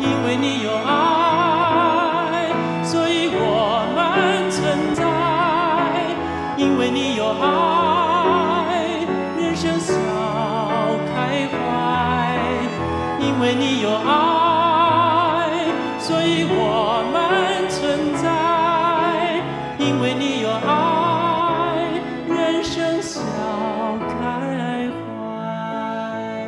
因为你有爱，所以我们存在。因为你有爱，人生笑开怀。因为你有爱，所以我们存在。因为你有爱，人生笑开怀。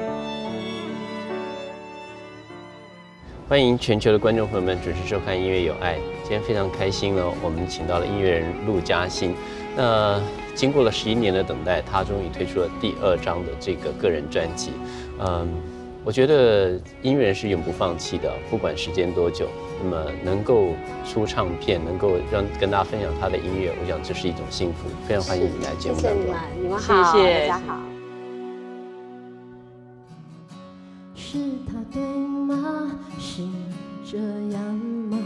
欢迎全球的观众朋友们准时收看《音乐有爱》。今天非常开心呢，我们请到了音乐人陆嘉欣。那经过了11年的等待，他终于推出了第2张的这个个人专辑。我觉得音乐人是永不放弃的，不管时间多久，那么能够出唱片，能够跟大家分享他的音乐，我想这是一种幸福。非常欢迎你来节目当中。 谢谢你们好， 谢谢大家好。 是他对吗？是这样吗？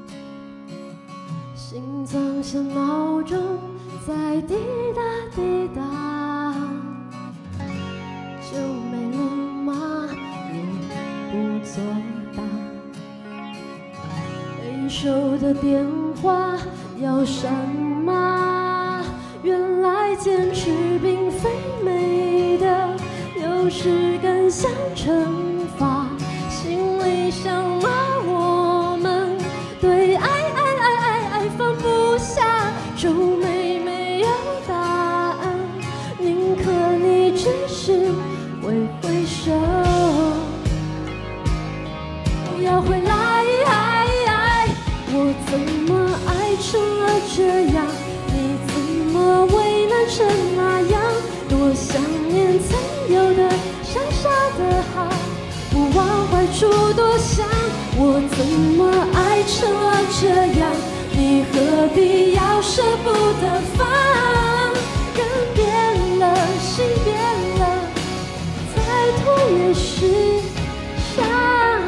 心脏像闹钟在滴答滴答，就没了吗？你不作答，没收的电话要删吗？原来坚持并非美的，有时更像惩罚。心里想骂我们对爱放不下，皱眉没有答案，宁可你只是挥挥手，不要回来。我怎么爱成了这样？你怎么为难成那样？多想念曾有的傻傻的好，不往坏处多想。我怎么爱成了这样？你何必要舍不得放？人变了，心变了，再痛也是伤。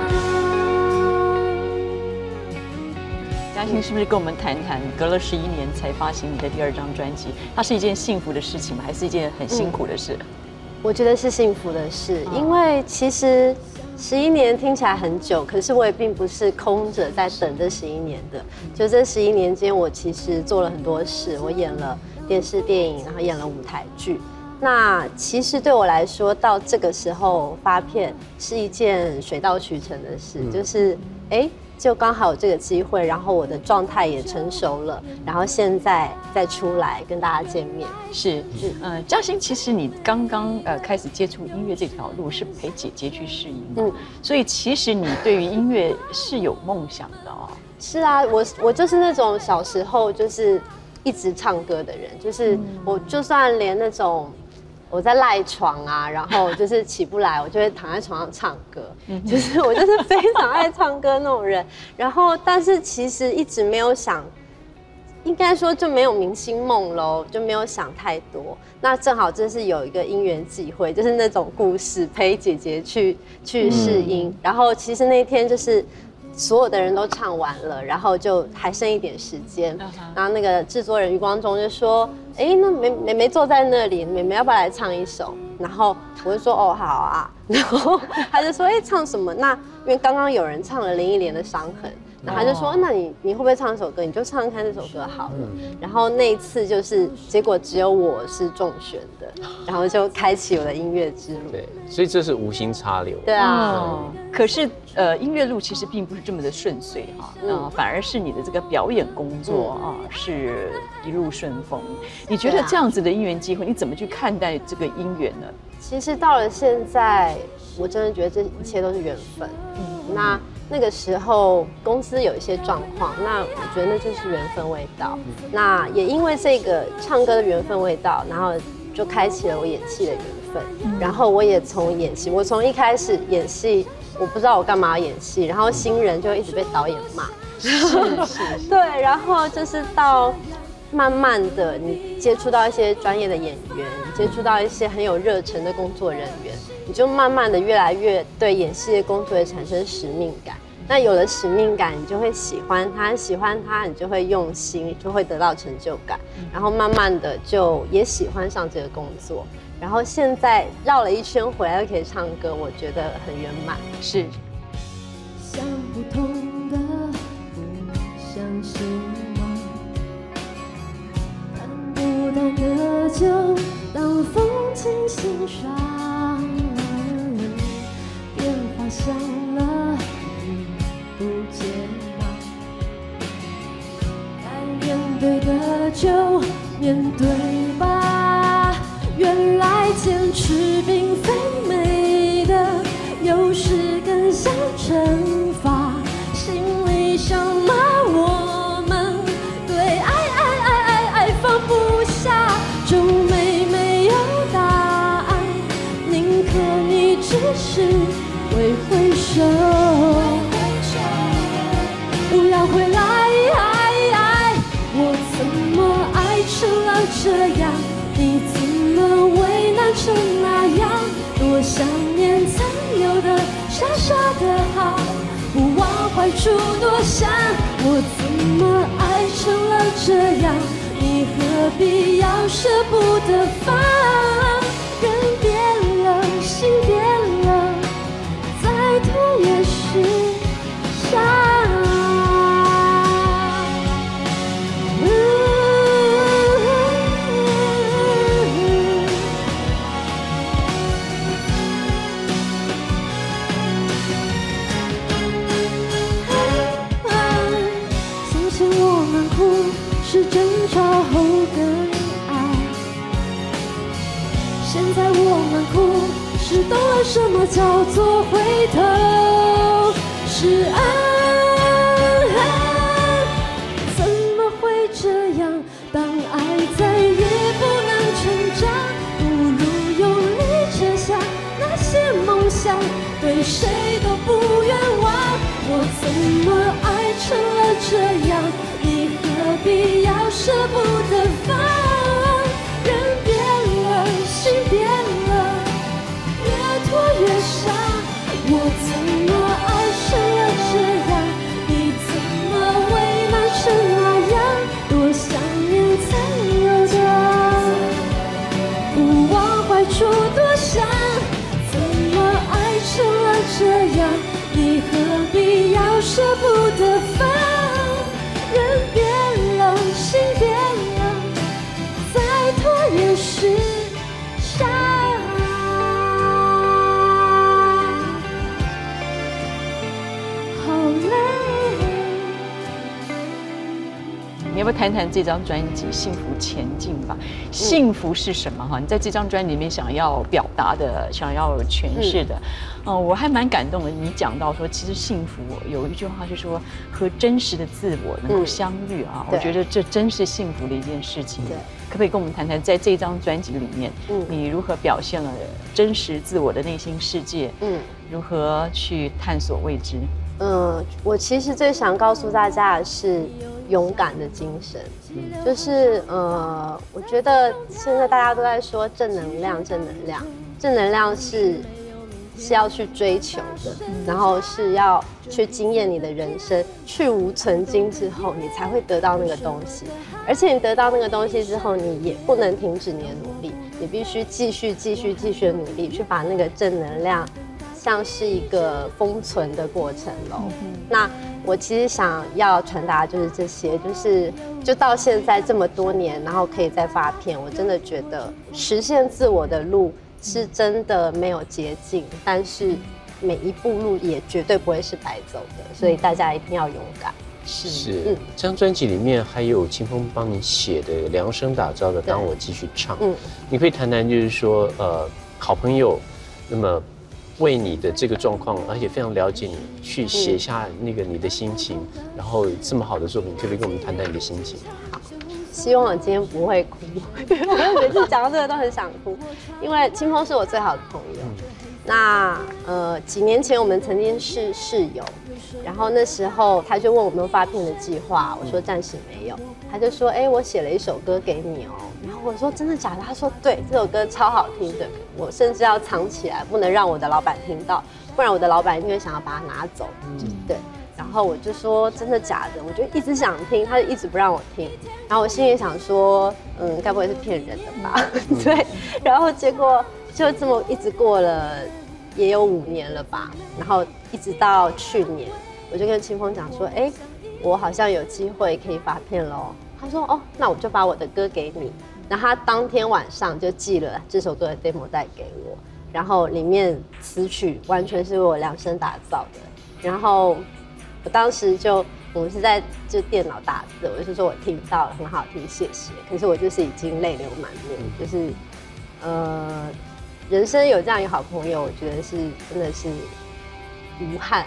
嘉欣是不是跟我们谈谈，隔了11年才发行你的第2张专辑，它是一件幸福的事情吗？还是一件很辛苦的事？ 我觉得是幸福的事，因为其实11年听起来很久，可是我也并不是空着在等这11年的。就这11年间，我其实做了很多事，我演了电视、电影，然后演了舞台剧。那其实对我来说，到这个时候发片是一件水到渠成的事，就是就刚好有这个机会，然后我的状态也成熟了，然后现在再出来跟大家见面。 嘉欣，其实你刚刚开始接触音乐这条路是陪姐姐去试音的，所以其实你对于音乐是有梦想的哦。 是啊，我就是那种小时候就是一直唱歌的人，就是我就算连那种我在赖床啊，然后就是起不来，我就会躺在床上唱歌，就是我就是非常爱唱歌那种人。然后，但是其实一直没有想，应该说就没有明星梦咯，就没有想太多。那正好这是有一个因缘际会，就是那种故事陪姐姐去试音，然后其实那一天就是所有的人都唱完了，然后就还剩一点时间，然后那个制作人余光中就说：“那妹妹坐在那里，妹妹要不要来唱一首？”然后我就说：“哦，好啊。”然后他就说：“唱什么？”那因为刚刚有人唱了林忆莲的《伤痕》，然后他就说：“那你会不会唱一首歌？你就唱唱看这首歌好了。”然后那一次就是结果只有我是中选的，然后就开启我的音乐之路。 对，所以这是无心插柳。 对啊。 可是音乐路其实并不是这么的顺遂哈，反而是你的这个表演工作是一路顺风。你觉得这样子的因缘机会，你怎么去看待这个姻缘呢？ 其实到了现在，我真的觉得这一切都是缘分。那个时候公司有一些状况，那我觉得那就是缘分未到。那也因为这个唱歌的缘分未到，然后就开启了我演戏的缘分。然后我也从演戏，我从一开始演戏，我不知道我干嘛要演戏，然后新人就一直被导演骂。对，然后就是到慢慢的，你接触到一些专业的演员，你接触到一些很有热忱的工作人员，你就慢慢的越来越对演戏的工作也产生使命感。那有了使命感，你就会喜欢它，喜欢它，你就会用心，就会得到成就感，然后慢慢的就也喜欢上这个工作。然后现在绕了一圈回来又可以唱歌，我觉得很圆满。 想不轻欣赏，变方向了，不接纳。该面对的就面对吧，原来坚持并非美的，有时更像惩罚。心里想骂我们，对爱放不下，就没有答案，宁可你只是挥挥手，不要回来。我怎么爱成了这样，你怎么为难成那样，多想念曾有的傻傻的好，不往坏处多想。我怎么爱成了这样，你何必要舍不得放？人变了，心变了，再拖也是伤。是争吵后更爱，现在我们哭，是懂了什么叫做回头是爱。怎么会这样？当爱再也不能成长，不如用力扯下那些梦想，对谁都不冤枉。我怎么爱成了这样？你何必要舍不得放？人变了，心变了，越拖越伤。我怎么爱成了这样？你怎么为难成那样？多想念曾有的，不往坏处多想。怎么爱成了这样？你何必要舍不得放？人变了，心变了，再拖也是伤。好累。 你要不要谈谈这张专辑《幸福前进》吧？幸福是什么？哈，你在这张专辑里面想要表达的、想要诠释的，我还蛮感动的。你讲到说，其实幸福有一句话是说，和真实的自我能够相遇啊，我觉得这真是幸福的一件事情。 对， 可不可以跟我们谈谈，在这张专辑里面，你如何表现了真实自我的内心世界？如何去探索未知？ 我其实最想告诉大家的是勇敢的精神，就是我觉得现在大家都在说正能量，正能量是要去追求的，然后是要去经验你的人生，去无存菁之后，你才会得到那个东西。而且你得到那个东西之后，你也不能停止你的努力，你必须继续的努力，去把那个正能量像是一个封存的过程咯。那我其实想要传达就是这些，就到现在这么多年，然后可以再发片，我真的觉得实现自我的路是真的没有捷径，但是每一步路也绝对不会是白走的，所以大家一定要勇敢。 是，这张专辑里面还有清风帮你写的量身打造的《当我继续唱》，你可以谈谈，就是说，好朋友，那么为你的这个状况，而且非常了解你，去写下那个你的心情，然后这么好的作品，可不可以跟我们谈谈你的心情？ 好，希望我今天不会哭，我每次讲到这个都很想哭，因为清风是我最好的朋友。那几年前我们曾经是室友，然后那时候他就问我们发片的计划，我说暂时没有，他就说我写了一首歌给你哦，然后我说真的假的？他说对，这首歌超好听的，我甚至要藏起来，不能让我的老板听到，不然我的老板一定会想要把它拿走。对，然后我就说真的假的？我就一直想听，他就一直不让我听，然后我心里想说，该不会是骗人的吧？对，然后结果就这么一直过了也有5年了吧，然后一直到去年，我就跟清风讲说，我好像有机会可以发片咯。他说哦，那我就把我的歌给你。 然后他当天晚上就寄了这首歌的 demo 带给我，然后里面词曲完全是我量身打造的。然后我当时我们是在就电脑打字，我就说我听到了，很好听，谢谢。可是我就是已经泪流满面，就是人生有这样一个好朋友，我觉得是真的是无憾。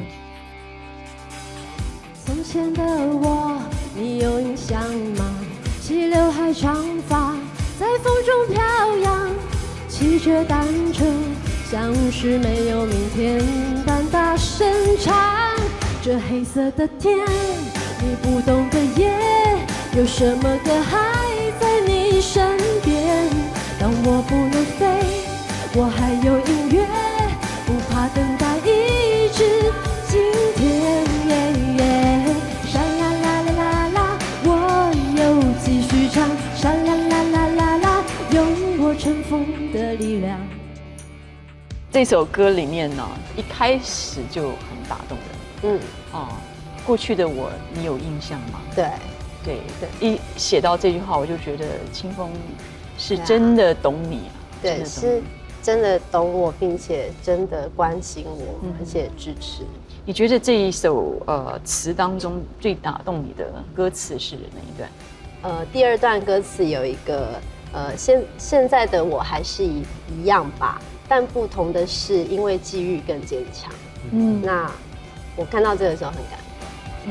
从前的我，你有印象吗？齐刘海长发在风中飘扬，骑着单车，像是没有明天般大声唱。这黑色的天，你不懂的夜，有什么歌还在你身边？当我不能飞，我还有音乐，不怕等待，一直今天。沙啦啦啦啦啦，我又继续唱。沙啦啦啦啦啦，用我乘风的力量。 这首歌里面呢，一开始就很打动人。过去的我，你有印象吗？ 对， 一写到这句话，我就觉得清风是真的懂你啊。 对，是真的懂我，并且真的关心我，而且支持。 你觉得这一首词当中最打动你的歌词是哪一段？ 第二段歌词有一个现在的我还是一样吧，但不同的是，因为际遇更坚强。那我看到这个时候很感动。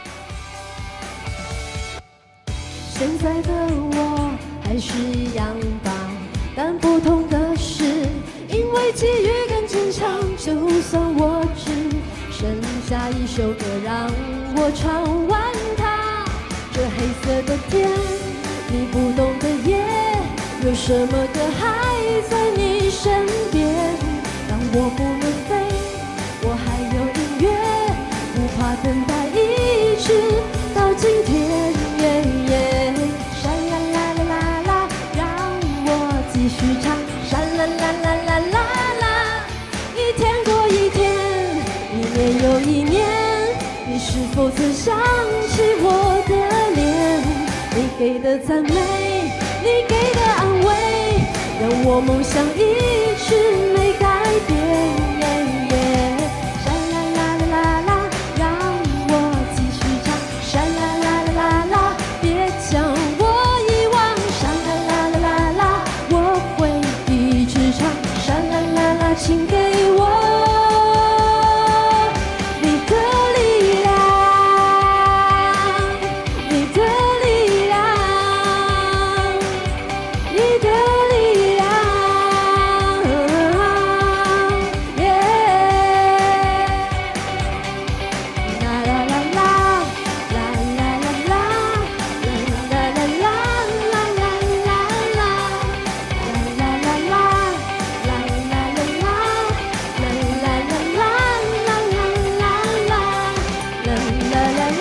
现在的我还是一样吧，但不同的是，因为际遇更坚强。就算我只剩下一首歌让我唱完它，这黑色的天，你不懂的夜，有什么歌还在你身边？当我不能飞，我还有音乐，不怕等待，一直到今天。沙啦啦啦啦啦，让我继续唱。沙啦啦啦啦啦啦，一天过一天，一年又一年，你是否曾想起我的脸？你给的赞美，你给的安慰，让我梦想一直没改变。沙啦啦啦啦啦，让我继续唱。沙啦啦啦啦啦，别将我遗忘。沙啦啦啦啦啦，我会一直唱。沙啦啦啦，请给我你的力量，你的力量，你的力量。啦啦啦啦，啦啦啦啦，啦啦啦啦，啦啦啦啦，啦啦啦啦，啦啦啦啦，啦啦啦啦，啦啦啦啦，啦啦啦啦，啦啦啦啦，啦啦啦啦，啦啦啦啦，啦啦啦啦，啦啦啦啦，啦啦啦啦，啦啦啦啦，啦啦啦啦，啦啦啦啦，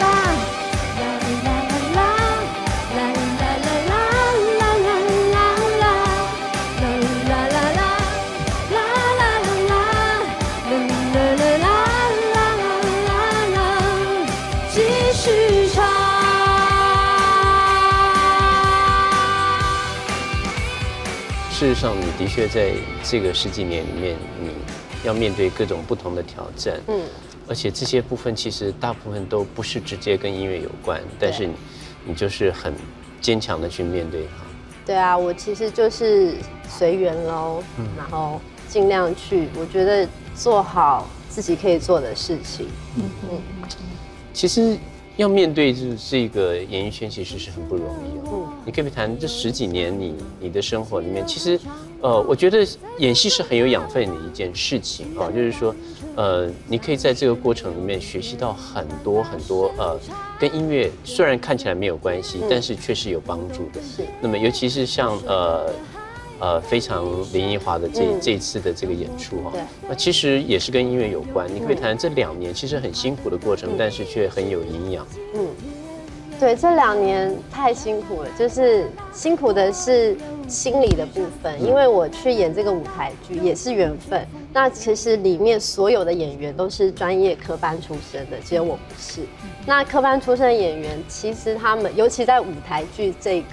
继续唱。 事实上，你的确在这个10几年里面，你要面对各种不同的挑战。而且这些部分其实大部分都不是直接跟音乐有关，但是你就是很坚强的去面对它。 对啊，我其实就是随缘喽，然后尽量去，我觉得做好自己可以做的事情。 其实要面对就是这个演艺圈，其实是很不容易哦。你可不可以谈这10几年你的生活里面，其实我觉得演戏是很有养分的一件事情啊，就是说你可以在这个过程里面学习到很多很多跟音乐虽然看起来没有关系，但是却是有帮助的。 是。 那么尤其是像非常林奕华的这一次的这个演出哈，那其实也是跟音乐有关。你可以谈这2年其实很辛苦的过程，但是却很有营养。 对，这2年太辛苦了，就是辛苦的是心理的部分，因为我去演这个舞台剧也是缘分。那其实里面所有的演员都是专业科班出身的，只有我不是。那科班出身的演员，其实他们尤其在舞台剧这个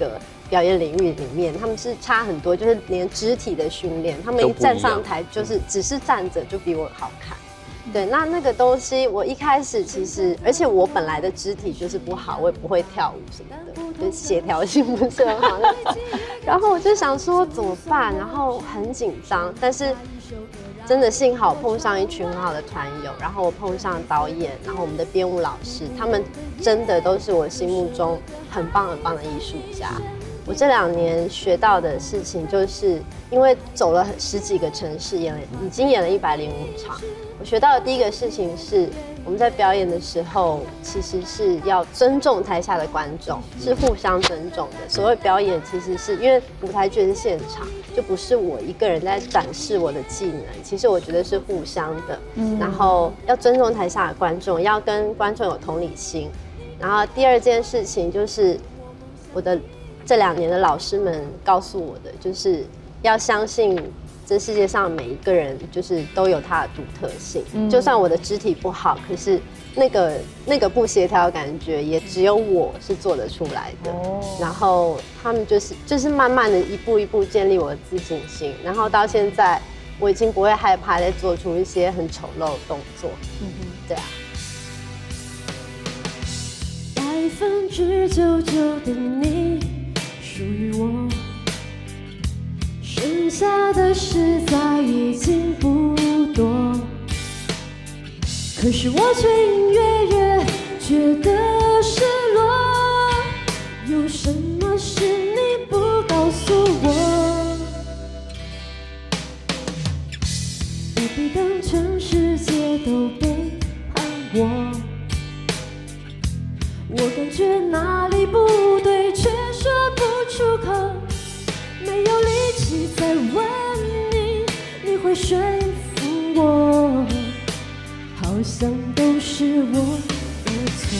表演领域里面，他们是差很多，就是连肢体的训练，他们一站上台就是只是站着就比我好看。对，那个东西我一开始其实，而且我本来的肢体就是不好，我也不会跳舞什么的，就协调性不是很好那种。然后我就想说怎么办，然后很紧张，但是真的幸好碰上一群很好的团友，然后我碰上导演，然后我们的编舞老师，他们真的都是我心目中很棒很棒的艺术家。我这2年学到的事情，就是因为走了10几个城市，已经演了105场。我学到的第一个事情是，我们在表演的时候，其实是要尊重台下的观众，是互相尊重的。所谓表演，其实是因为舞台剧是现场，就不是我一个人在展示我的技能。其实我觉得是互相的，然后要尊重台下的观众，要跟观众有同理心。然后第2件事情就是我的这2年的老师们告诉我的，就是要相信这世界上每一个人就是都有他的独特性。就算我的肢体不好，可是那个不协调的感觉，也只有我是做得出来的。然后他们就是慢慢的一步一步建立我的自信心，然后到现在我已经不会害怕再做出一些很丑陋的动作。对啊。 99%的你属于我，剩下的实在已经不多。可是我却隐约约觉得失落，有什么事你不告诉我？不必等全世界都背叛我。我感觉哪里不对，却说不出口，没有力气再问你，你会说服我，好像都是我的错。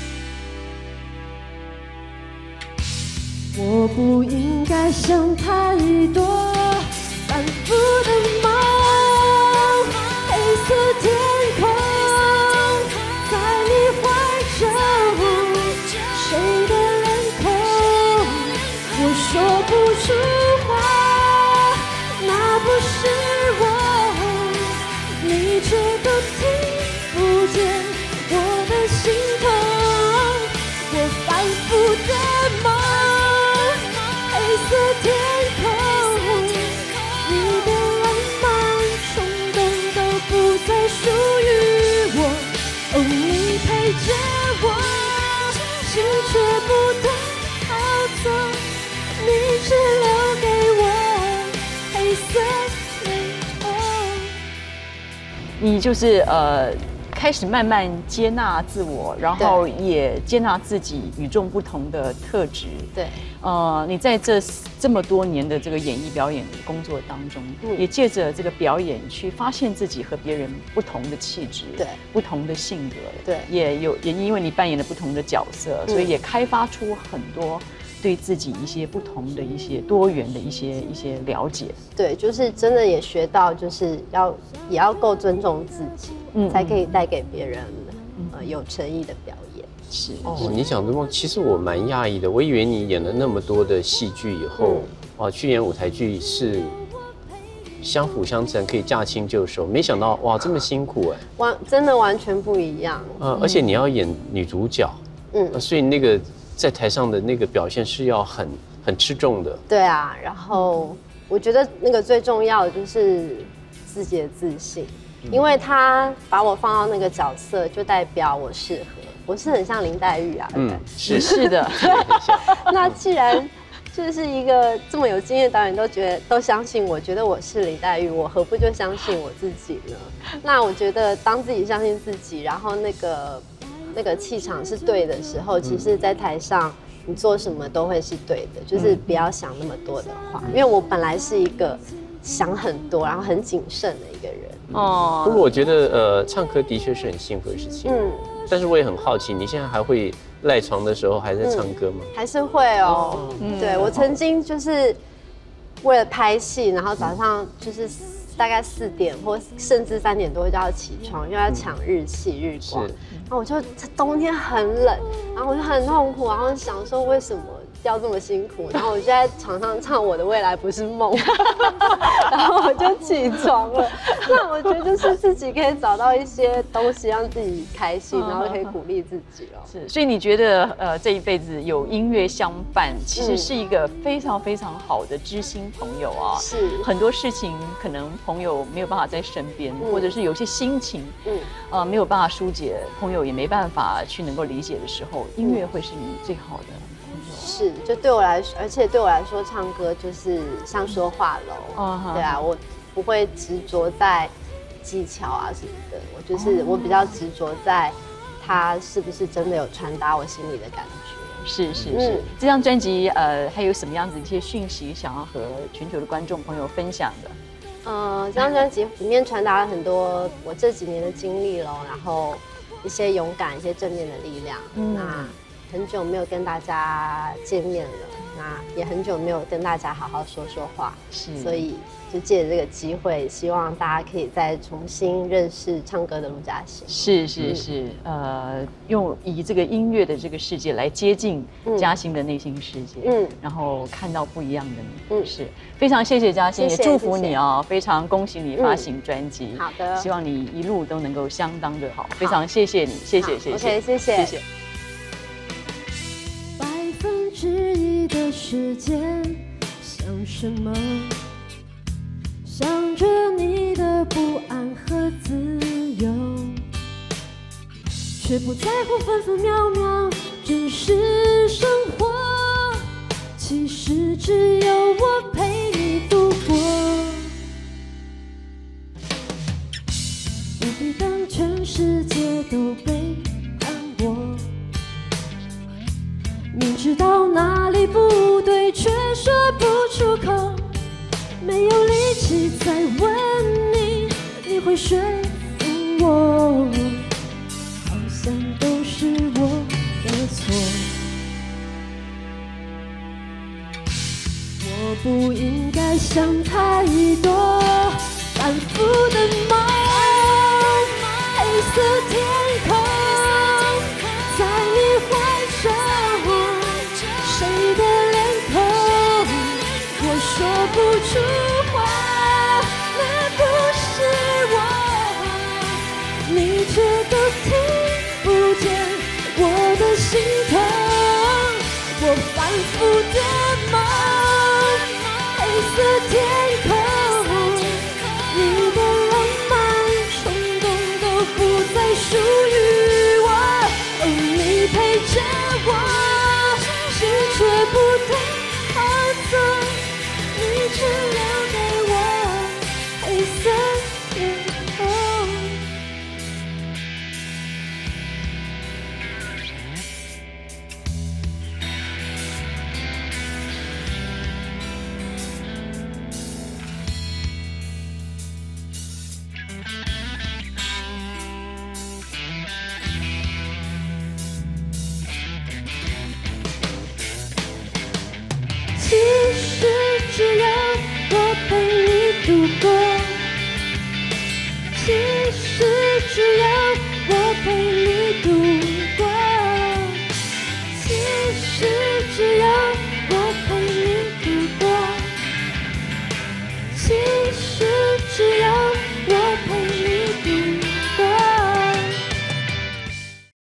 我不应该想太多，反复的梦，黑色天空，在你怀中。谁的脸孔，我说不出话，那不是我，你却都听不见我的心痛。我反复的梦，黑色天空，你的浪漫冲动都不再属于我。哦，你陪着我。心却不懂逃走，你只留给我黑色天空。 你就是开始慢慢接纳自我，然后也接纳自己与众不同的特质。 对， 你在这么多年的这个演艺表演工作当中，也借着这个表演去发现自己和别人不同的气质， 对， 不同的性格， 对， 也因为你扮演了不同的角色，所以也开发出很多对自己一些不同的一些多元的一些了解。 对，就是真的也学到，就是也要够尊重自己，才可以带给别人有诚意的表演。 是哦，你讲的梦，其实我蛮讶异的。我以为你演了那么多的戏剧以后，去演舞台剧是相辅相成，可以驾轻就熟。没想到哇，这么辛苦哎！ 真的完全不一样。 而且你要演女主角，所以那个在台上的那个表现是要很吃重的。 对啊，然后我觉得那个最重要的就是自己的自信，因为他把我放到那个角色，就代表我适合。我是很像林黛玉啊， 是的。 那既然就是一个这么有经验的导演都相信我，觉得我是林黛玉，我何不就相信我自己呢？那我觉得当自己相信自己，然后那个气场是对的时候，其实在台上你做什么都会是对的，就是不要想那么多的话。因为我本来是一个想很多，然后很谨慎的一个人。 不过我觉得唱歌的确是很幸福的事情。但是我也很好奇，你现在还会赖床的时候还在唱歌吗？ 还是会哦。对，我曾经就是为了拍戏，然后早上就是大概4点或甚至3点多就要起床，又要抢日期日光。然后我就冬天很冷，然后我就很痛苦，然后想说为什么要这么辛苦，然后我就在床上唱我的未来不是梦，然后我就起床了。那我觉得就是自己可以找到一些东西让自己开心，然后可以鼓励自己了。 是，所以你觉得这一辈子有音乐相伴，其实是一个非常非常好的知心朋友啊。 是， 很多事情可能朋友没有办法在身边，或者是有些心情，没有办法疏解，朋友也没办法去能够理解的时候，音乐会是你最好的朋友。 是，就对我来说，而且对我来说，唱歌就是像说话喽。对啊，我不会执着在技巧啊什么的，我比较执着在它是不是真的有传达我心里的感觉。 是。这张专辑还有什么样子一些讯息想要和全球的观众朋友分享的？ 这张专辑里面传达了很多我这几年的经历咯，然后一些勇敢、一些正面的力量。那很久没有跟大家见面了，那也很久没有跟大家好好说说话，所以就借着这个机会，希望大家可以再重新认识唱歌的陆嘉欣。 是，以这个音乐的这个世界来接近嘉欣的内心世界，然后看到不一样的你。是非常谢谢嘉欣，也祝福你哦，非常恭喜你发行专辑。 好的， 希望你一路都能够相当的好，非常谢谢你，谢谢。 OK， 谢谢。 1%的时间，想什么？想着你的不安和自由，却不在乎分分秒秒，只是生活。其实只有我陪你度过，不必当全世界都背叛我。明知道哪里不对，却说不出口，没有力气再问你，你会说服我，好像都是我的错。我不应该想太多，反复的梦，黑色天空，在你怀中，谁的脸孔，我说不出话，那不是我，你却都听不见我的心痛，我反复